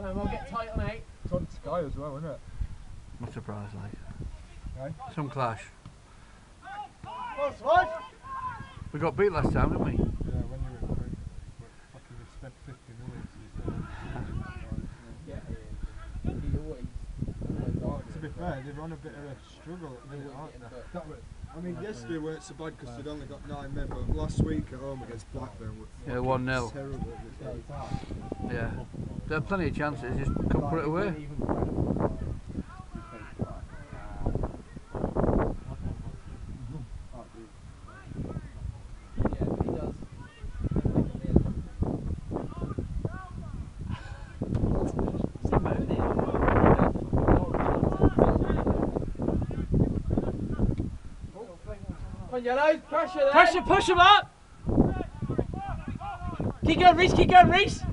And then we'll get tight on 8. It's on Sky as well, isn't it? Not surprised, like. Right. Some clash. What? We got beat last time, didn't we? Yeah, when you were in Craig, fucking we spent 50 minutes. Well, to be fair, they're on a bit of a struggle at the minute, aren't they? I mean, yesterday weren't so bad because they'd only got 9 men, but last week at home against Blackburn was Yeah, 1-0. terrible. Yeah. There are plenty of chances, just couldn't put it away. Come on, yellows, pressure there. Pressure, push him up. Keep going, Reese, keep going, Reese.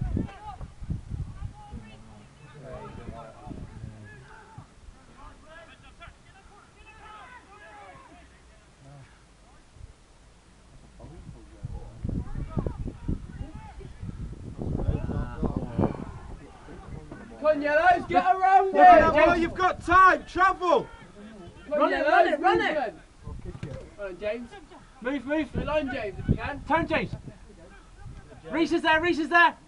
Come on, yellows, get around Yeah, it. well, you've got time, travel! Run it, run it, run it. Run it, James. Move, move. Line, James, if you can. Turn, James. Reese is there, Reese is there.